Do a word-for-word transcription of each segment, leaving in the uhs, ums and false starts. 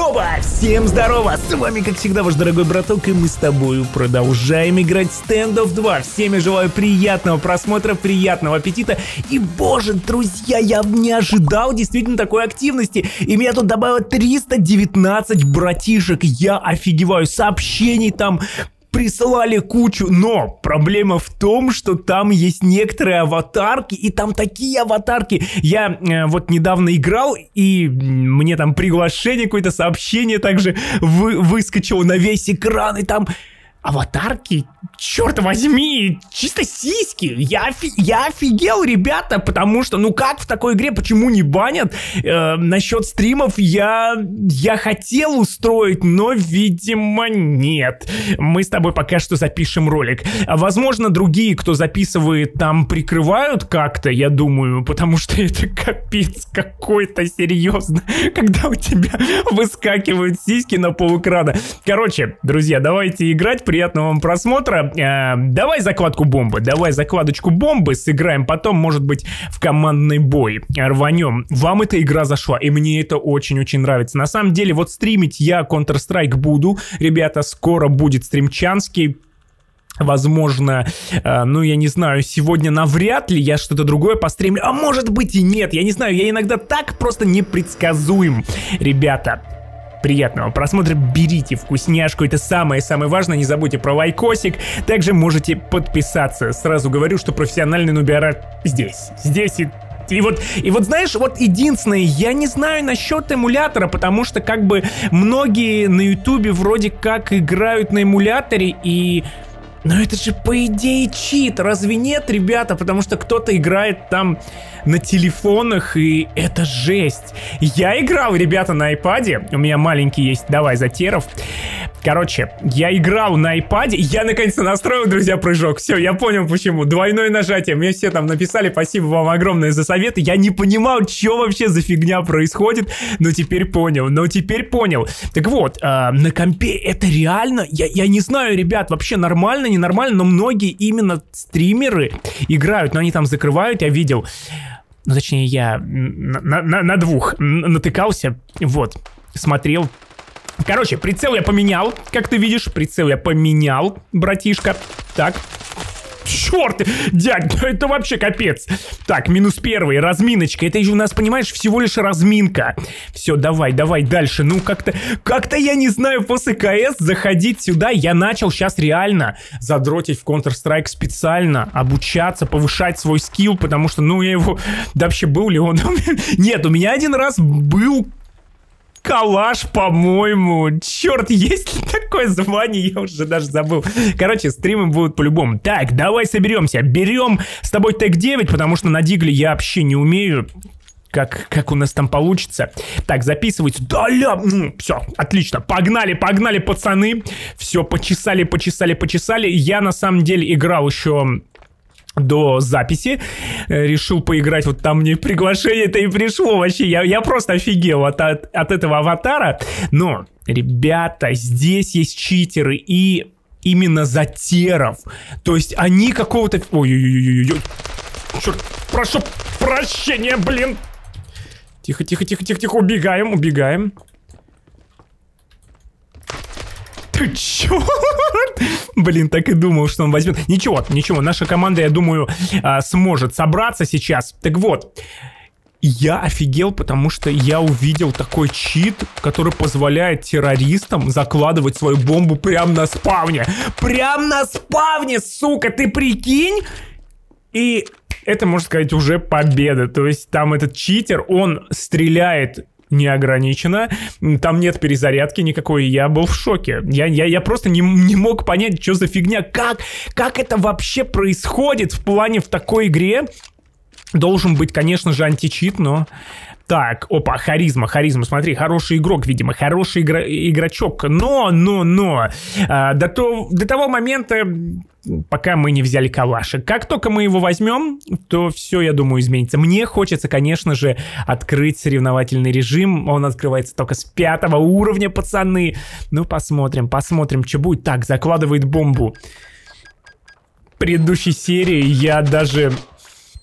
Оба! Всем здорово! С вами, как всегда, ваш дорогой браток, и мы с тобой продолжаем играть в Standoff два. Всем я желаю приятного просмотра, приятного аппетита. И, боже, друзья, я не ожидал действительно такой активности. И меня тут добавило триста девятнадцать братишек. Я офигеваю. Сообщений там присылали кучу, но проблема в том, что там есть некоторые аватарки, и там такие аватарки. Я э, вот недавно играл, и мне там приглашение, какое-то сообщение также вы, выскочило на весь экран, и там аватарки, черт возьми, чисто сиськи. Я, офи я офигел, ребята, потому что, ну как в такой игре, почему не банят? Э, насчет стримов я, я хотел устроить, но, видимо, нет. Мы с тобой пока что запишем ролик. Возможно, другие, кто записывает, там прикрывают как-то, я думаю, потому что это капец какой-то, серьезно, когда у тебя выскакивают сиськи на полэкрана. Короче, друзья, давайте играть. Приятного вам просмотра. Э, давай закладку бомбы. Давай закладочку бомбы. Сыграем потом, может быть, в командный бой. Рванем. Вам эта игра зашла, и мне это очень-очень нравится. На самом деле, вот стримить я Counter-Strike буду. Ребята, скоро будет стримчанский. Возможно, э, ну я не знаю, сегодня навряд ли я что-то другое постримлю. А может быть и нет. Я не знаю, я иногда так просто непредсказуем. Ребята, приятного просмотра, берите вкусняшку, это самое-самое важное, не забудьте про лайкосик, также можете подписаться. Сразу говорю, что профессиональный нубиара здесь, здесь и... И вот, и вот, знаешь, вот единственное, я не знаю насчет эмулятора, потому что как бы многие на ютубе вроде как играют на эмуляторе, и... Но это же по идее чит, разве нет, ребята? Потому что кто-то играет там на телефонах, и это жесть. Я играл, ребята, на айпаде. У меня маленький есть, давай, затеров. Короче, я играл на айпаде. Я наконец-то настроил, друзья, прыжок. Все, я понял почему. Двойное нажатие. Мне все там написали, спасибо вам огромное за советы. Я не понимал, что вообще за фигня происходит. Но теперь понял, но теперь понял. Так вот, э, на компе это реально... Я, я не знаю, ребят, вообще нормально, ненормально, но многие именно стримеры играют, но они там закрывают, я видел. Ну, точнее, я на, на, на двух натыкался, вот, смотрел. Короче, прицел я поменял, как ты видишь, прицел я поменял, братишка. Так. Черт, дядь, ну это вообще капец. Так, минус первый, разминочка. Это же у нас, понимаешь, всего лишь разминка. Все, давай, давай дальше. Ну, как-то, как-то я не знаю, после КС заходить сюда. Я начал сейчас реально задротить в Counter-Strike специально, обучаться, повышать свой скилл, потому что, ну, я его... Да вообще, был ли он? Нет, у меня один раз был... Калаш, по-моему. Черт, есть ли такое звание? Я уже даже забыл. Короче, стримы будут по-любому. Так, давай соберемся. Берем с тобой Тег девять, потому что на дигле я вообще не умею. Как, как у нас там получится. Так, записывайте. Да, ля, все, отлично. Погнали, погнали, пацаны. Все, почесали, почесали, почесали. Я на самом деле играл еще... до записи, решил поиграть, вот там мне приглашение-то и пришло вообще, я, я просто офигел от, от, от этого аватара, но, ребята, здесь есть читеры и именно затеров, то есть они какого-то... Ой-ой-ой-ой-ой, черт, прошу прощения, блин, тихо-тихо-тихо-тихо-тихо, убегаем, убегаем. Ты чё? Блин, так и думал, что он возьмет. Ничего, ничего, наша команда, я думаю, сможет собраться сейчас. Так вот, я офигел, потому что я увидел такой чит, который позволяет террористам закладывать свою бомбу прямо на спавне. Прямо на спавне, сука, ты прикинь? И это, можно сказать, уже победа. То есть там этот читер, он стреляет... неограниченно, там нет перезарядки никакой, я был в шоке. Я, я, я просто не, не мог понять, что за фигня, как, как это вообще происходит в плане в такой игре. Должен быть, конечно же, античит, но... Так, опа, харизма, харизма, смотри, хороший игрок, видимо, хороший игра игрочок, но, но, но, а, до, то, до того момента, пока мы не взяли калашик. Как только мы его возьмем, то все, я думаю, изменится. Мне хочется, конечно же, открыть соревновательный режим, он открывается только с пятого уровня, пацаны. Ну, посмотрим, посмотрим, что будет. Так, закладывает бомбу. В предыдущей серии я даже...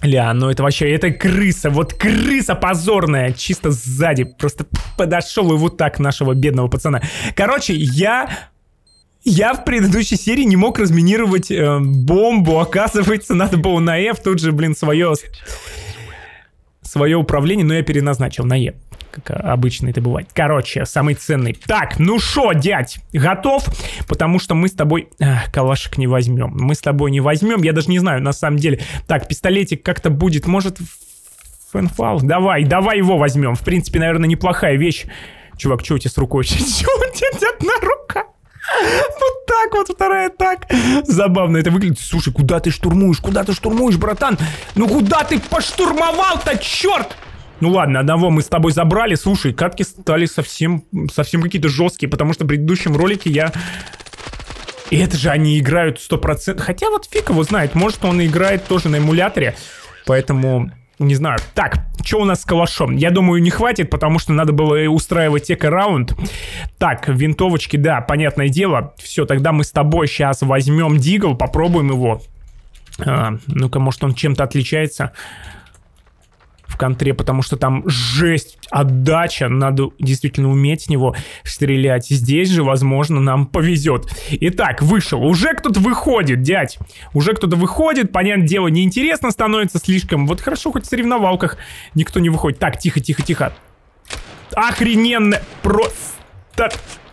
Ля, ну это вообще, это крыса, вот крыса позорная, чисто сзади, просто подошел и вот так нашего бедного пацана. Короче, я... Я в предыдущей серии не мог разминировать э, бомбу, оказывается, надо было на F, тут же, блин, свое... Свое управление, но я переназначил на Е. Как обычно это бывает. Короче, самый ценный. Так, ну шо, дядь, готов? Потому что мы с тобой... Ах, калашек не возьмем. Мы с тобой не возьмем. Я даже не знаю, на самом деле. Так, пистолетик как-то будет... Может, фэнфал? Давай, давай его возьмем. В принципе, наверное, неплохая вещь. Чувак, что у тебя с рукой? Что у тебя одна рука? Вот так вот, вторая так. Забавно это выглядит. Слушай, куда ты штурмуешь? Куда ты штурмуешь, братан? Ну куда ты поштурмовал-то, черт? Ну ладно, одного мы с тобой забрали. Слушай, катки стали совсем, совсем какие-то жесткие, потому что в предыдущем ролике я... И это же они играют сто процентов. Хотя вот фиг его знает, может он играет тоже на эмуляторе. Поэтому... Не знаю. Так, что у нас с калашом? Я думаю, не хватит, потому что надо было устраивать эко-раунд. Так, винтовочки, да, понятное дело. Все, тогда мы с тобой сейчас возьмем дигл, попробуем его. А, ну-ка, может он чем-то отличается в контре, потому что там жесть, отдача. Надо действительно уметь с него стрелять. Здесь же, возможно, нам повезет. Итак, вышел. Уже кто-то выходит, дядь. Уже кто-то выходит. Понятное дело, неинтересно становится слишком. Вот хорошо, хоть в соревновалках никто не выходит. Так, тихо, тихо, тихо. Охрененно. Просто...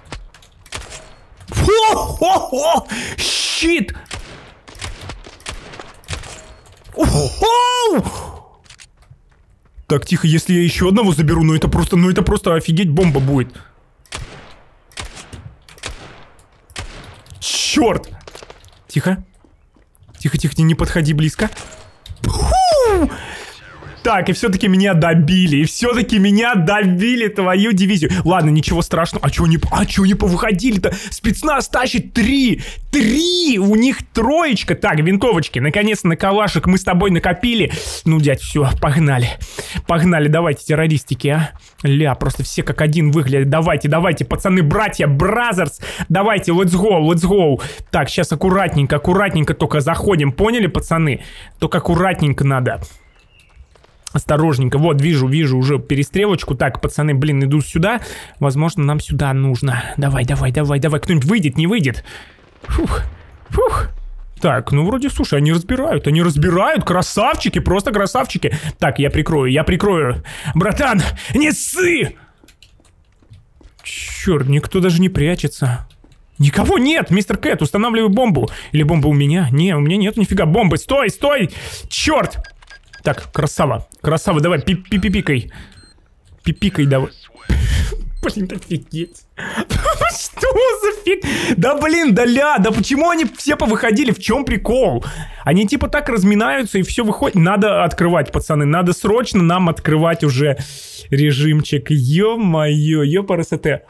Хо-хо-хо! Щит! О-хо! Так, тихо, если я еще одного заберу, ну это просто, ну это просто офигеть бомба будет. Черт! Тихо. Тихо, тихо, не подходи близко. Фу! Так, и все-таки меня добили. И все-таки меня добили, твою дивизию. Ладно, ничего страшного. А чего не, а чего не повыходили-то? Спецназ тащит три. Три! У них троечка. Так, винтовочки. Наконец-то на калашек мы с тобой накопили. Ну, дядь, все, погнали. Погнали, давайте, террористики, а. Ля, просто все как один выглядят. Давайте, давайте, пацаны, братья, бразерс. Давайте, let's go, let's go. Так, сейчас аккуратненько, аккуратненько только заходим. Поняли, пацаны? Только аккуратненько надо. Осторожненько, вот, вижу, вижу уже перестрелочку. Так, пацаны, блин, идут сюда. Возможно, нам сюда нужно. Давай, давай, давай, давай, кто-нибудь выйдет, не выйдет. Фух, фух. Так, ну вроде, слушай, они разбирают, они разбирают, красавчики, просто красавчики. Так, я прикрою, я прикрою. Братан, не ссы! Черт, никто даже не прячется. Никого нет, мистер Кэт, устанавливай бомбу. Или бомба у меня? Не, у меня нет нифига бомбы. Стой, стой! Черт! Так, красава, красава, давай, пи-пи-пикай. Пипикай давай. Блин, офигеть. Что за фиг? Да блин, да ля, да почему они все повыходили? В чем прикол? Они типа так разминаются и все выходит. Надо открывать, пацаны, надо срочно нам открывать уже режимчик. Ё-моё, ё-парасоте.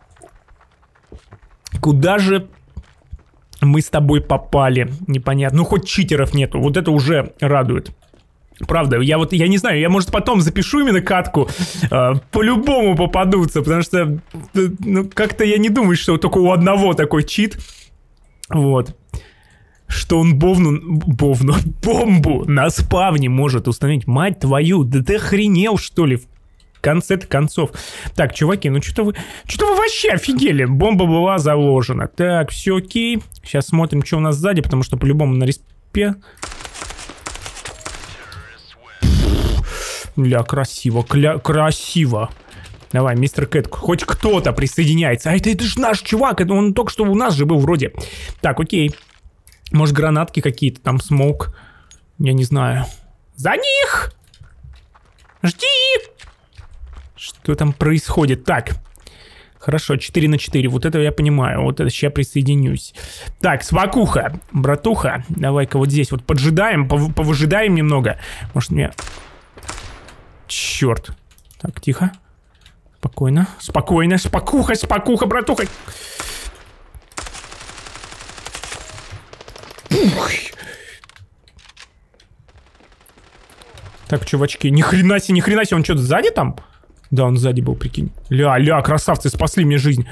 Куда же мы с тобой попали? Непонятно. Ну, хоть читеров нету, вот это уже радует. Правда, я вот, я не знаю, я, может, потом запишу именно катку, э, по-любому попадутся, потому что, ну, как-то я не думаю, что только у одного такой чит, вот, что он бовну, бовну, бомбу на спавне может установить, мать твою, да ты охренел, что ли, в конце-то концов. Так, чуваки, ну что-то вы, что-то вы вообще офигели, бомба была заложена, так, все окей, сейчас смотрим, что у нас сзади, потому что по-любому на респе... Ля, красиво, кля, красиво. Давай, мистер Кэт, хоть кто-то присоединяется. А это, это же наш чувак, это он только что у нас же был вроде. Так, окей. Может, гранатки какие-то, там смоук. Я не знаю. За них! Жди! Что там происходит? Так. Хорошо, четыре на четыре, вот это я понимаю. Вот это сейчас присоединюсь. Так, свакуха, братуха. Давай-ка вот здесь вот поджидаем, пов повыжидаем немного. Может, мне... Черт. Так, тихо. Спокойно, спокойно, спокуха, спокуха, братуха. Ух. Так, чувачки, ни хрена себе, ни хрена себе, он что-то сзади там? Да, он сзади был, прикинь. Ля, ля, красавцы, спасли мне жизнь.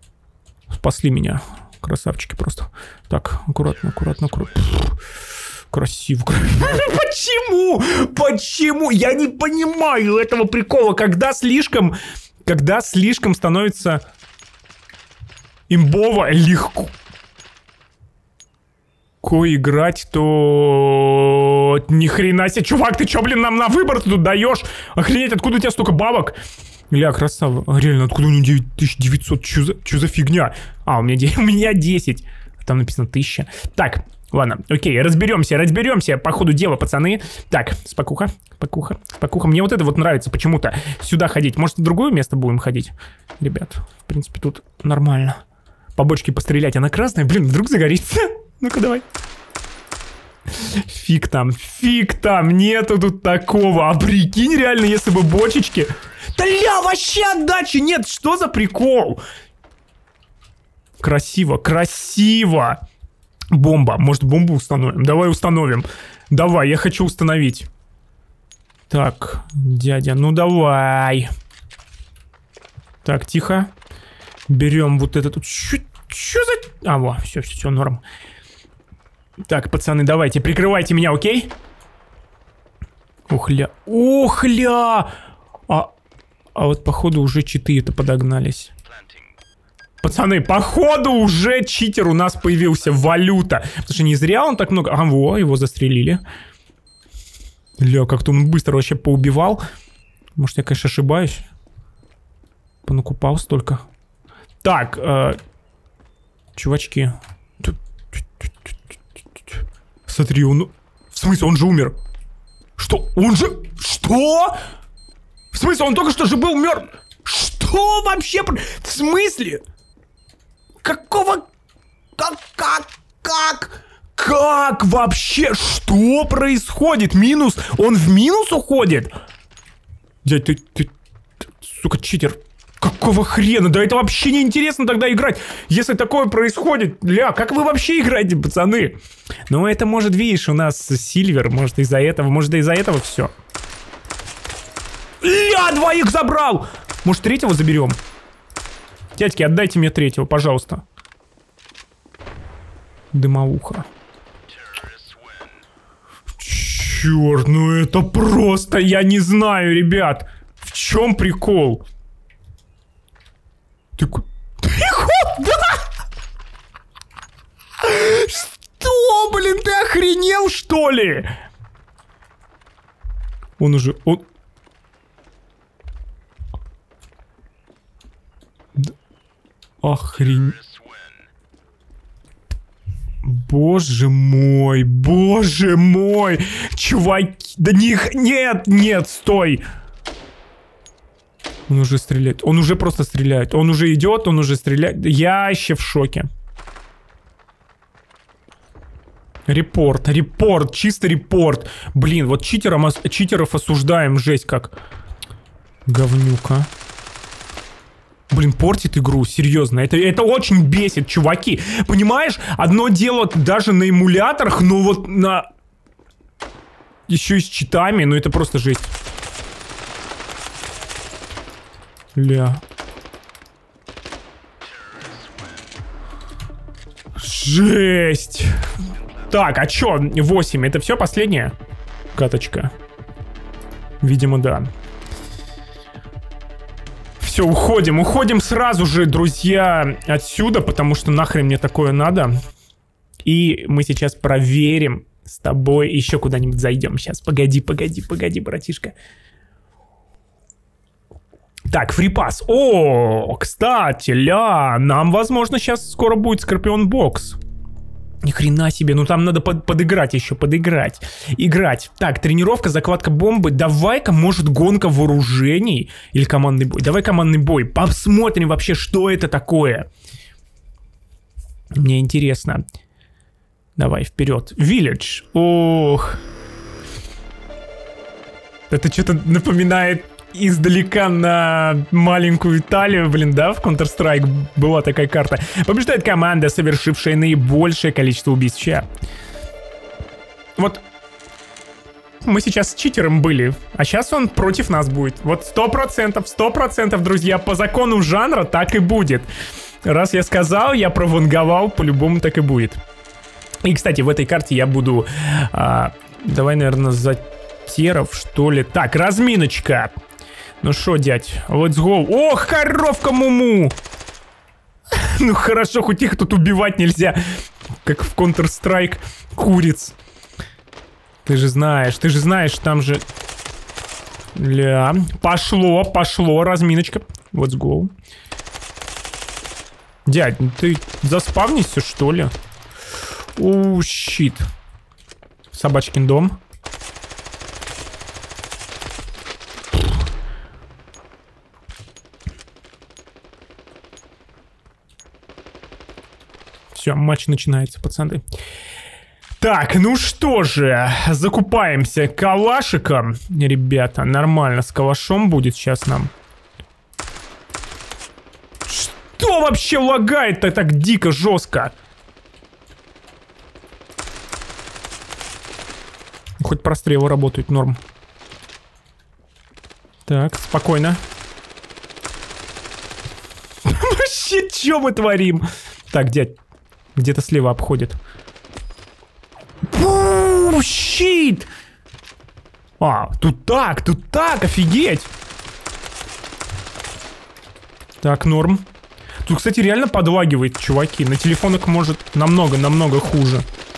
Спасли меня. Красавчики просто. Так, аккуратно, аккуратно, аккуратно. Красиво. Почему? Почему? Я не понимаю этого прикола. Когда слишком... Когда слишком становится имбово легко играть, то... Ни хрена себе. Чувак, ты чё, блин, нам на выбор тут даешь? Охренеть, откуда у тебя столько бабок? Ля, красава. Реально, откуда у него девять тысяч девятьсот? Чё за, чё за фигня? А, у меня, у меня десять. Там написано тысяча. Так, ладно, окей, разберемся, разберемся по ходу дела, пацаны. Так, спокуха, спокуха, спокуха. Мне вот это вот нравится почему-то сюда ходить. Может, в другое место будем ходить? Ребят, в принципе, тут нормально. По бочке пострелять, она красная. Блин, вдруг загорится. Ну-ка, давай. Фиг там, фиг там, нету тут такого. А прикинь, реально, если бы бочечки... Да ля, вообще отдачи нет, что за прикол? Красиво, красиво. Бомба, может бомбу установим? Давай установим. Давай, я хочу установить. Так, дядя, ну давай. Так, тихо. Берем вот этот... Чё, чё за... А, во, все, все, все, норм. Так, пацаны, давайте, прикрывайте меня, окей? Ухля. Ухля! А, а вот, походу, уже читы-то подогнались. Пацаны, походу, уже читер у нас появился. Валюта. Потому что не зря он так много... А, во, его застрелили. Ля, как-то он быстро вообще поубивал. Может, я, конечно, ошибаюсь. Понакупал столько. Так, э, чувачки. Смотри, он... В смысле, он же умер? Что? Он же... Что? В смысле, он только что же был мертв? Что вообще? В смысле? Какого... Как... Как... Как... Как вообще? Что происходит? Минус? Он в минус уходит? Дядь, ты... Ты... ты сука, читер. Какого хрена? Да это вообще не интересно тогда играть, если такое происходит. Ля, как вы вообще играете, пацаны? Ну, это может, видишь, у нас Сильвер. Может, из-за этого. Может, из-за этого все. Ля, двоих забрал! Может, третьего заберем? Дядьки, отдайте мне третьего, пожалуйста. Дымоуха. Черт, ну это просто, я не знаю, ребят. В чем прикол? Ты ку... Ты куда? Что, блин, ты охренел, что ли? Он уже... Он... Охрен... Боже мой, боже мой, чуваки, да них, нет, нет, стой. Он уже стреляет, он уже просто стреляет, он уже идет, он уже стреляет, я вообще в шоке. Репорт, репорт, чисто репорт. Блин, вот читером, читеров осуждаем, жесть как. Говнюка. Блин, портит игру, серьезно. Это, это очень бесит, чуваки. Понимаешь, одно дело даже на эмуляторах, но вот на... Еще и с читами, ну это просто жесть. Ля. Жесть. Так, а чё? восемь, это все последняя каточка? Видимо, да. Все, уходим, уходим сразу же, друзья, отсюда, потому что нахрен мне такое надо. И мы сейчас проверим с тобой, еще куда-нибудь зайдем. Сейчас, погоди, погоди, погоди, братишка. Так, фрипас. О, кстати, ля, нам, возможно, сейчас скоро будет Скорпион Бокс. Ни хрена себе, ну там надо под, подыграть еще, подыграть. Играть. Так, тренировка, закладка бомбы. Давай-ка, может, гонка вооружений или командный бой. Давай командный бой. Посмотрим вообще, что это такое. Мне интересно. Давай, вперед. Village. Ох. Это что-то напоминает издалека на маленькую Италию, блин, да, в Counter-Strike была такая карта. Побеждает команда, совершившая наибольшее количество убийств. Ща. Вот мы сейчас с читером были, а сейчас он против нас будет. Вот сто процентов, сто процентов, друзья, по закону жанра так и будет. Раз я сказал, я прованговал, по-любому так и будет. И, кстати, в этой карте я буду... А, давай, наверное, за теров, что ли. Так, разминочка. Ну шо, дядь, let's go. Ох, коровка Муму! Ну хорошо, хоть их тут убивать нельзя. Как в Counter-Strike куриц. Ты же знаешь, ты же знаешь, там же... Ля. Пошло, пошло, разминочка. Let's go. Дядь, ну ты заспавнишься, что ли? Оу, щит. Собачкин дом. Все, матч начинается, пацаны. Так, ну что же, закупаемся калашиком. Ребята, нормально, с калашом будет сейчас нам. Что вообще лагает-то так дико, жестко? Хоть прострелы работают, норм. Так, спокойно. Вообще, что мы творим? Так, дядь, где-то слева обходит. Пу, щит! А, тут так, тут так, офигеть! Так, норм. Тут, кстати, реально подлагивает, чуваки. На телефонах может намного-намного хуже.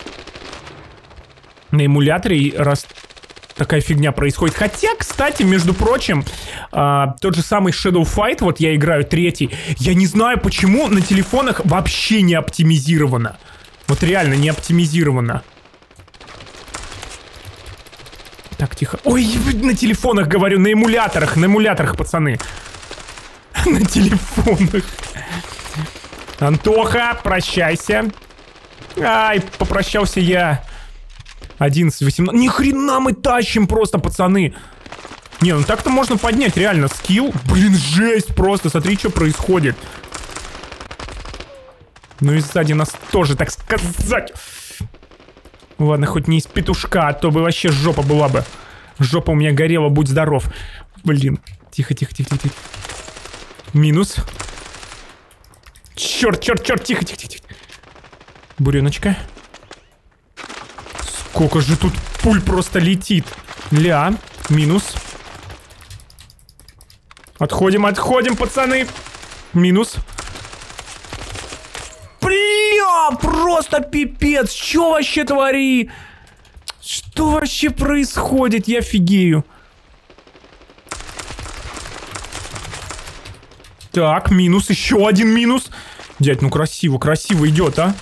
На эмуляторе, раз такая фигня происходит. Хотя, кстати, между прочим, э, тот же самый Shadow Fight, вот я играю третий, я не знаю, почему на телефонах вообще не оптимизировано. Вот реально не оптимизировано. Так, тихо. Ой, на телефонах говорю, на эмуляторах, на эмуляторах, пацаны. На телефонах. Антоха, прощайся. Ай, попрощался я. одиннадцать, восемнадцать. Ни хрена мы тащим просто, пацаны. Не, ну так-то можно поднять, реально, скилл. Блин, жесть просто, смотри, что происходит. Ну и сзади нас тоже, так сказать. Ладно, хоть не из петушка, а то бы вообще жопа была бы. Жопа у меня горела, будь здоров. Блин, тихо, тихо, тихо, тихо. Минус. Черт, черт, черт, тихо, тихо, тихо. Буреночка. Сколько же тут пуль просто летит. Ля, минус. Отходим, отходим, пацаны. Минус. Бля, просто пипец. Что вообще твори? Что вообще происходит? Я офигею. Так, минус, еще один минус. Дядь, ну красиво, красиво идет, а.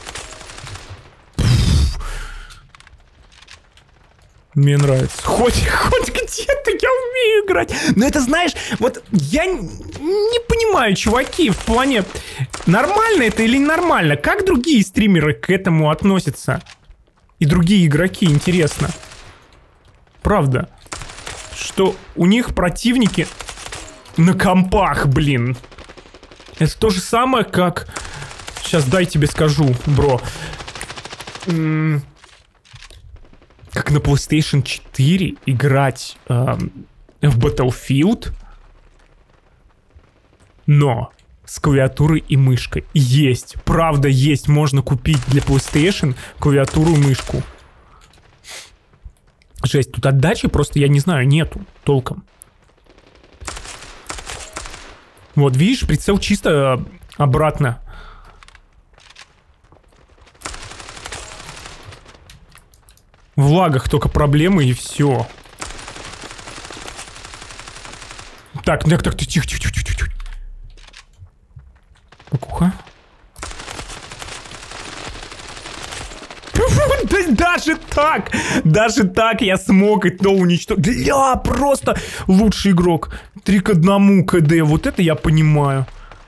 Мне нравится. Хоть, хоть где-то я умею играть. Но это, знаешь, вот я не понимаю, чуваки, в плане, нормально это или ненормально? Как другие стримеры к этому относятся? И другие игроки, интересно. Правда. Что у них противники на компах, блин. Это то же самое, как... Сейчас дай тебе скажу, бро. М- Как на PlayStation четыре играть эм, в Battlefield, но с клавиатурой и мышкой. Есть, правда есть, можно купить для PlayStation клавиатуру и мышку. Жесть, тут отдачи просто, я не знаю, нету толком. Вот, видишь, прицел чисто обратно. В лагах только проблемы и все. Так, так, так, тихо, тихо, тихо, тихо. Покуха. Даже так, даже так я смог это уничтожить. Бля, просто лучший игрок. Три к одному КД, вот это я понимаю.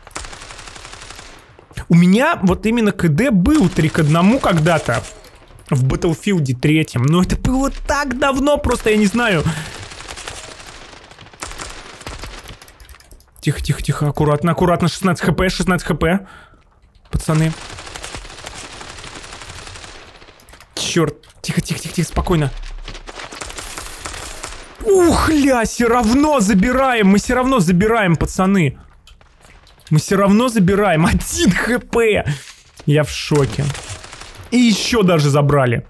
У меня вот именно КД был три к одному когда-то. В Battlefield третьем. Но это было так давно, просто я не знаю. Тихо, тихо, тихо, аккуратно, аккуратно. шестнадцать хп, шестнадцать хп. Пацаны. Черт. Тихо, тихо, тихо, тихо, спокойно. Ух, ля, все равно забираем. Мы все равно забираем, пацаны. Мы все равно забираем. Один хп. Я в шоке. И еще даже забрали.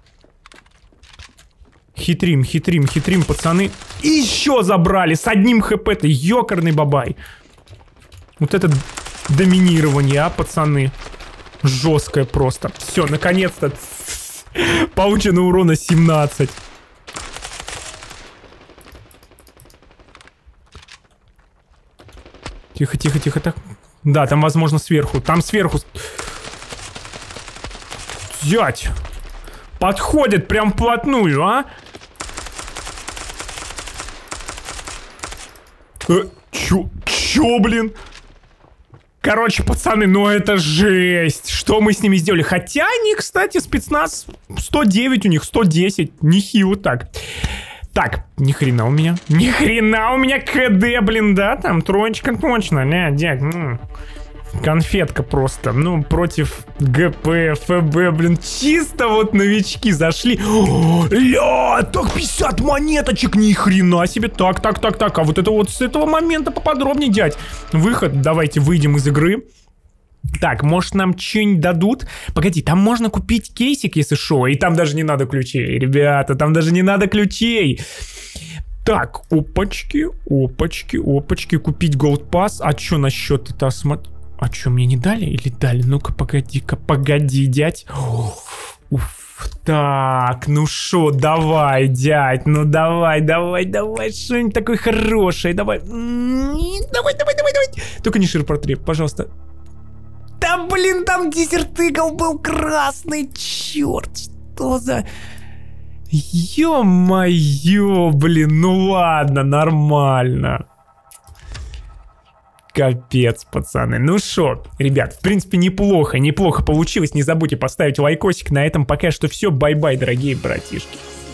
Хитрим, хитрим, хитрим, пацаны. И еще забрали с одним хп-то. Ёкарный бабай. Вот это доминирование, а, пацаны. Жесткое просто. Все, наконец-то. Получено урона семнадцать. Тихо, тихо, тихо, так. Да, там, возможно, сверху. Там сверху. Дядь. Подходит прям вплотную, а? Э, чё? Чё, блин? Короче, пацаны, ну это жесть. Что мы с ними сделали? Хотя они, кстати, спецназ сто девять у них, сто десять. Нехило так. Так, ни хрена у меня. Ни хрена у меня КД, блин, да? Там троечка точно. Не, дядь, ну... Конфетка просто. Ну, против ГП, ФБ, блин. Чисто вот новички зашли. О, ля, так пятьдесят монеточек, ни хрена себе. Так, так, так, так. А вот это вот с этого момента поподробнее, дядь. Выход. Давайте выйдем из игры. Так, может нам что-нибудь дадут? Погоди, там можно купить кейсик, если шо. И там даже не надо ключей. Ребята, там даже не надо ключей. Так, опачки, опачки, опачки. Купить Gold Pass. А что насчет это? Смотри. А что, мне не дали или дали? Ну-ка, погоди-ка, погоди, дядь. Уф, так, ну шо, давай, дядь, ну давай, давай, давай, что-нибудь такое хорошее, давай. Давай, давай, давай, давай. Только не ширпотреб, пожалуйста. Да, блин, там дезертыгл был красный, черт, что за... Ё-моё, блин, ну ладно, нормально. Капец, пацаны. Ну шо, ребят, в принципе, неплохо, неплохо получилось. Не забудьте поставить лайкосик. На этом пока что все. Бай-бай, дорогие братишки.